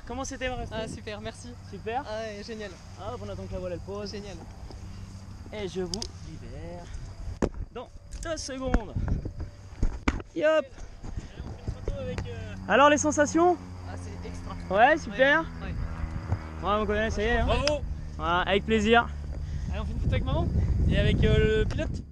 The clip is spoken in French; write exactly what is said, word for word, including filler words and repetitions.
comment c'était le resto? Ah super, merci. Super. Ah ouais, génial. Hop, on attend que la voile elle pose. Génial. Et je vous libère dans deux secondes. Yop. Alors les sensations? Ah c'est extra. Ouais, super. Ouais. Ouais. Ouais, on connaît, ça y est. Hein. Bravo. Voilà, avec plaisir. Allez, on fait une photo avec maman et avec euh, le pilote.